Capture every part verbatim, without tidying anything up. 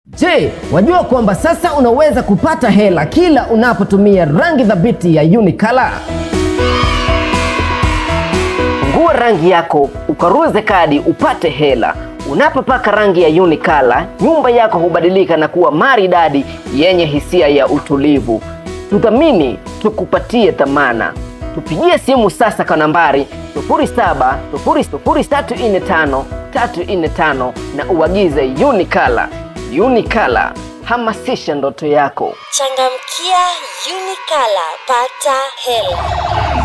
Je, wajua kwamba sasa unaweza kupata hela kila unapotumia rangi thabiti ya Unicolor? Fungua rangi yako, ukaruze kadi upate hela. Unapopaka rangi ya Unicolor, nyumba yako hubadilika na kuwa maridadi yenye hisia ya utulivu. Tudhamini, tukupatie thamana. Tupigie simu sasa kwa nambari sufuri saba sufuri sufuri tatu nne tano tatu nne tano na uagize Unicolor. Unicolor, hamasisha ndoto yako. Changamkia Unicolor, pata hela.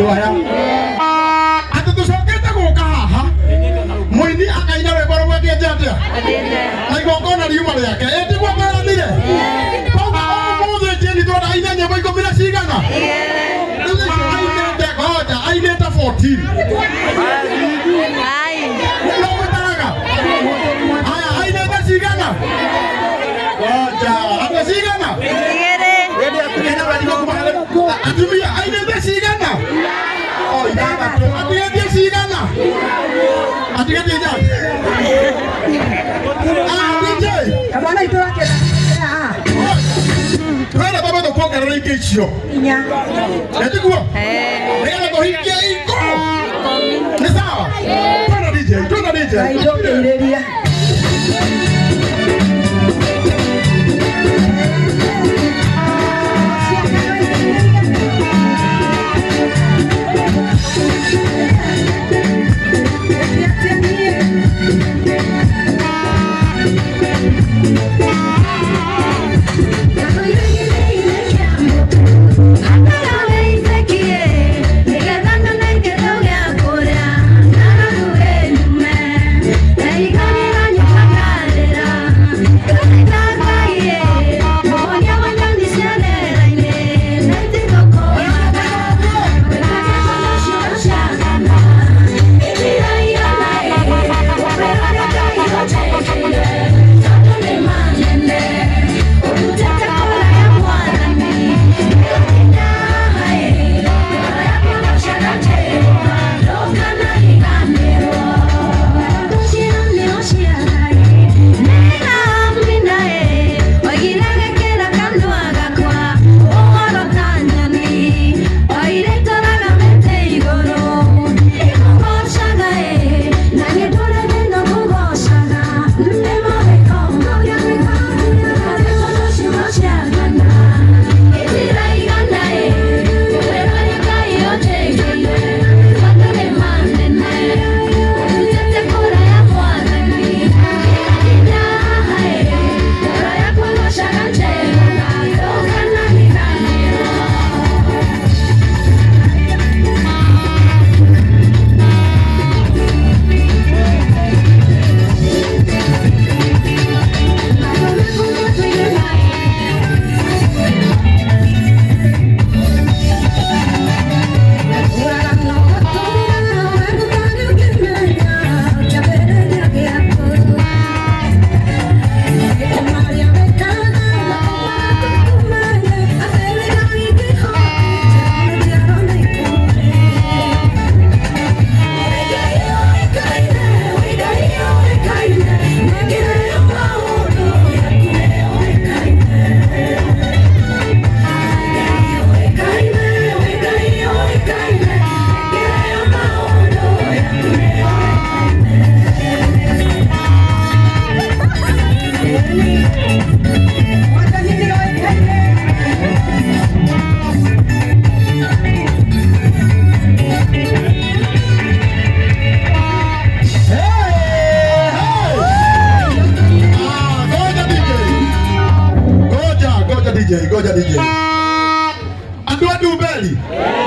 andu aya ati tucokete guka haha muini akaina rwimbo rumwe ngienje atia na igongona riuma riake ndigwo mweranire koguo umuthi njini twona aine nyimbo ikumi na cigana riu icio ainite goja ainite fourteen nomutaraga aya ainite cigana goja ate cigana atumia ainite cigana oh ithathatũ atigetie cigana atigetie ja ah D J Kamana itu wake ah twende baba tukuongerera ingĩ icio inya etiguo nĩgetha tũhingie iko nĩ sawa twende D J twende D J aidokereria Goja D J andu andu beli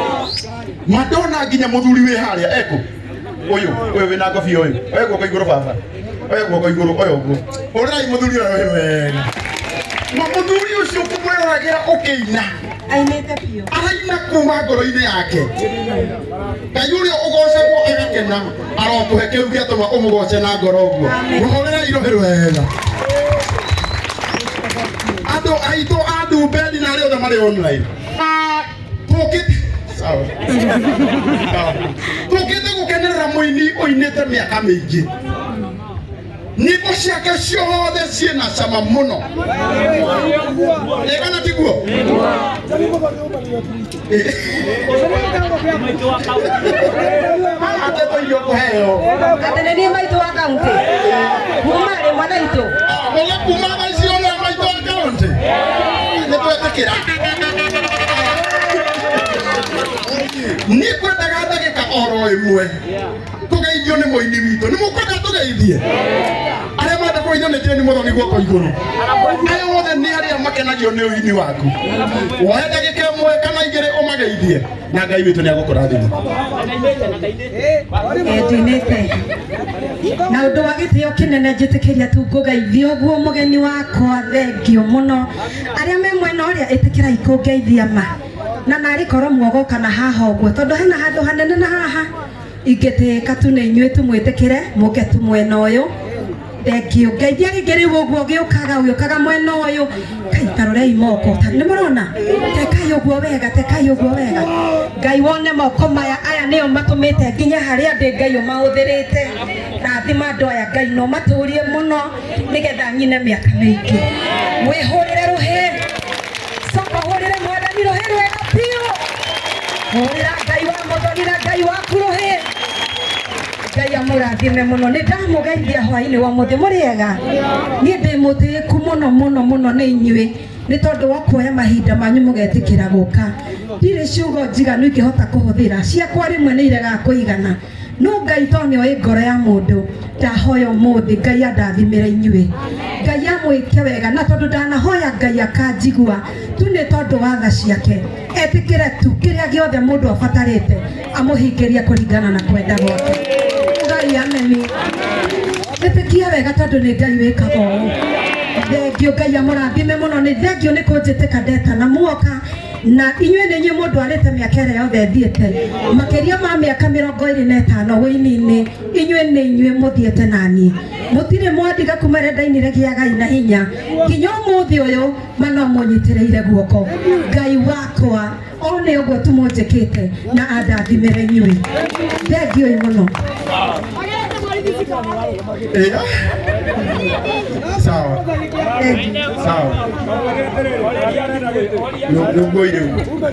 madona ginya muthuri wi haria eko uyu uyu wina ngobi uyu uyu guko iguru baba uyu guko iguru uyu guko urai muthuri uyu wega muthuri ucio kumweragira ukiina ainite pio araina kuma ngoro-ini yake kayuri ugocegwo agakena arokuhe kiu giatuma umugoce na ngoro uguo muhorera irohe wega ando aito adu beli na leo mari online tukiti sawa tukiti gukenerera muini oinete miaka mingi nyimbo ciake ciothe ciina cama muno egana tiguo ate toiyo kuheo ate ni maitu wa kaunti kumare mwana itu wala kumama isiona maitu wa kaunti nitwetekera nikwendaga ndagika oro imwe tugeithio ni muini witu ni mukwenda tugeithie aria menda kugeithio ni tieni muthoni guoko iguru ayo wothe ni aria makenagio ni uini waku woe ndagika imwe ĩmwe kana igĩrĩ ũmageithie na Ngai witũ nĩ agũkũrathima. Ndinĩte na ũndũ wa gĩtĩo kĩnene njĩtĩkĩria tu ngũgeithia ũguo mũgeni wakwa, thengio mũno. Arĩa me mwena ũrĩa ĩtĩkĩrai kũngeithia ma na narĩ korwo muogoka na haha ũguo tondũ hena handũ hanene na haha ingĩtĩka tu nĩ inyuĩ tũmwĩtĩkĩre mũke tu mwena ũyũ. Thengio ngeithia rĩngĩ rĩu ũguo gĩũkaga ũgĩũkaga mwena ũyũ kaitarorei moko nĩ mũrona tekai ũguo wega tekai ũguo wega. Ngai wone moko maya aya nĩo matũmĩte nginya harĩa ndĩ Ngai ũmahũthĩrĩte. Rathima andũ aya Ngai no matũrie mũno nĩgetha nyine mĩaka mĩingĩ. Mwĩhũrĩre rũhĩ coka hũrĩre mwathani rũhĩ rwega biũ. Hũrĩra Ngai wa mũthoni na Ngai waku rũhĩ. Ngai amũrathime mũno nĩ ndamũgeithia hwaĩ-inĩ wa mũthĩ mũrĩega. Niĩ ndĩ mũtĩĩku mũno mũno mũno nĩ inyuĩ nĩ tondũ wa kuoya mahinda manyu mũgetĩkĩra gũka. Ndirĩ ciugo njiganu ingĩhota kũhũthĩra ciakwa rĩmwe nĩ irega kũigana no Ngai to nĩoĩ ngoro ya mũndũ. Ndahoya ũmũthĩ Ngai andathimĩre inyuĩ, Ngai amwĩke wega na tondũ ndanahoya Ngai akanjigua tu nĩ tondũ wa tha ciake. Etĩkĩre tu kĩrĩa gĩothe mũndũ abatarĩte amũhingĩrie kũringana na kwenda gwake. Ngai ameni etĩkia wega tondũ nĩ Ngai wĩkaga ũũ. Thengio Ngai amũrathime mũno nĩ thengio nĩ kũnjĩtĩka ndeta na muoka na inyuĩ nĩ inyuĩ mũndũ arĩte mĩaka ĩrĩa yothe thiĩte makĩria ma mĩaka mĩrongo ĩrĩ na ĩtano wĩini-inĩ. Inyuĩ nĩ inyuĩ mũthiĩte naniĩ mũtirĩ mwandiga kuma renda-inĩ gĩa Ngai na hinya nginya ũmũthĩ ũyũ mana mũnyitĩrĩire guoko. Ngai wakwa o nĩ ũguo tu mũnjĩkĩte na andathimĩre inyuĩ. Thengio mũno. Ĩga sawa sawa nĩũguoire ũguo.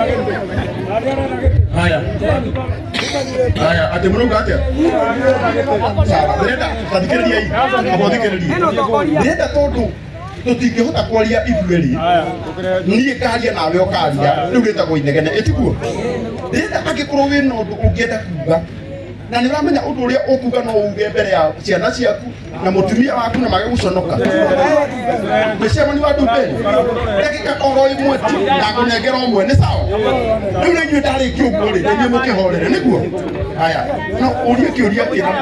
Haya haya atĩ mũrauga atĩa? Sawa ndĩrenda tathikĩrĩriai amba thikĩrĩrie. Ndĩrenda tondũ tũtingĩhota kwaria ithuerĩ niĩ ngaria nawe ũkaria rĩu rĩtagwo inegene ĩtiguo. Ndĩrenda angĩkorwo wĩna ũndũ ũngĩenda kuga na nĩ ũramenya ũndũ ũrĩa ũkuga no uge mbere ya ciana ciaku na mũtumia waku na magegũconoka. Mũcemani wa Ndumberi ndagĩka oro ĩmwe tu ndakũnengera ũmwe nĩ sawa. Rĩu nĩ inyuĩ ndarĩkia ũguo rĩ nĩ inyuĩ mũkĩhorere nĩguo. Haya no ũrie kĩũria kĩna.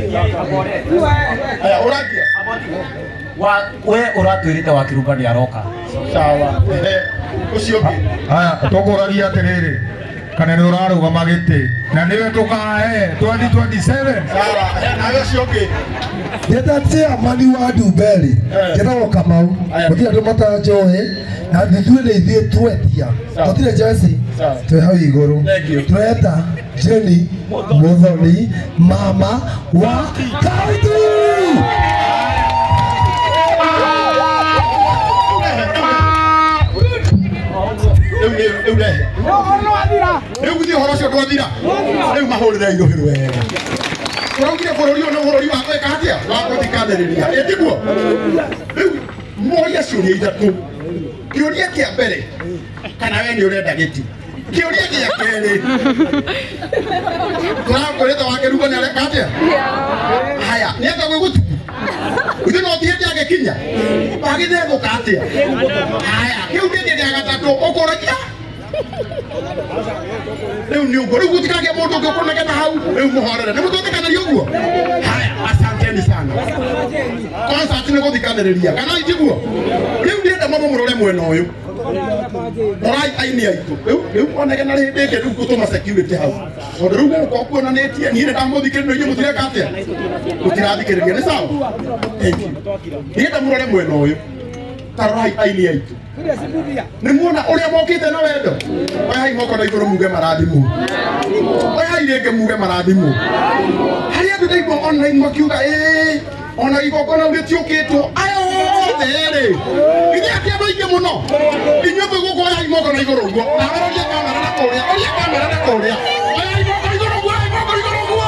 Haya ũrangia wa we ũratwĩrĩte wa Kĩrumba nĩ aroka. Sawa ũcio ũngĩ. Haya tũkũragia atĩrĩrĩ kana nĩ ũrarũgama gĩtĩ na nĩwe tũkahe twenty twenty-seven. Sawa nawe ũcio ũngĩ. Ndetatia mani wa Ndumberi njĩtagwo Kamau gũtirĩ andũ matanjũĩ na ithuĩ nĩ ithuĩ twetia gũtirĩ Jesse twĩ hau igũrũ tweta Jenny Muthoni mama wa kaunti. Rĩu rehe rĩu gũthiĩ ũhoro ũcio ndwathira rĩu mahũrĩre irũhĩ rwega. Ũraugire bũrũri ũyũ nĩ bũrũri wa gwĩka atĩa wa gũthikandĩrĩria ĩtiguo. Rĩu moria ciũria ithatũ. Kĩũria kĩa mbere kana we nĩ ũrenda gĩti. Kĩũria gĩa kerĩ tũrakũrĩte wa Kĩrumba nĩ areka atĩa? Haya nĩenda gwĩgũtuku ithuĩ no thiĩte agĩkinya wagĩthethũka atĩa? Haya kĩu gĩkĩ gĩa gatatũ ũkũragia rĩu nĩ ũguo rĩu gũtikagĩa mũndũ ũngĩ ũkũnegena hau rĩu mũhorere nĩ mũtũthĩkanĩria ũguo. Haya asanteni sana. Concert nĩ gũthikandĩrĩria kana itiguo. Rĩu ndĩrenda mamwe mũrore mwena ũyũ Orai aini aitu. Rĩu onegena rĩndĩ ĩngĩ rĩu gũtũma security hau. Tondũ rĩu gũkũ kuonanĩtie niĩ nĩndamũthikĩrĩria inyuĩ mũtireka atĩa? Mũtirathikĩrĩria nĩ sawa? Thank you. Ndĩrenda mũrore mwena ũyũ. Tarai aini aitu. Nĩ muona ũrĩa mokĩte na wendo. Oyai moko na igũrũ muge marathimũ. Oyai rĩngĩ muge marathimũ. Harĩa andũ ndaigua online makiuga ĩĩ ona igongona rĩtiũkĩtwo aya othe rĩ ithe atĩ andũ aingĩ mũno inyuĩ gũkũ oyai moko na igũrũ ũguo na weroria kamera na kũrĩa oria kamera na kũrĩa oyai moko na igũrũ ũguo oyai moko na igũrũ ũguo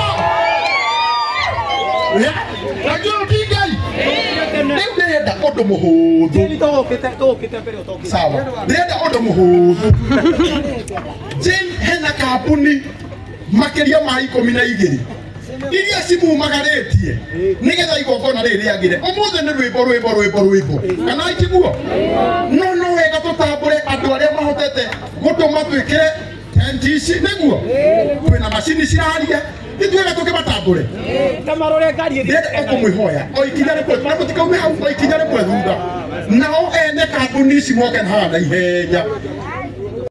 lakini ti Ngai rĩu ndĩrenda ũndũ mũhũthũ sawa ndĩrenda ũndũ mũhũthũ Jane hena kambuni makĩria ma ikũmi na igĩrĩ iria cimumagarĩtie nĩgetha igongona rĩrĩ rĩagĩre ũmũthĩ nĩ rwĩmbo rwĩmbo rwĩmbo rwĩmbo kana itiguo no no wega tũtambũre andũ arĩa mahotete gũtũ ciraria ithuega tukimatambure tamarore ngari ndende ukumwihoya o ikinya rĩmwe na mũtikaume hau o ikinya rĩmwe thutha nao ene kambuni ici moke haha na ihenya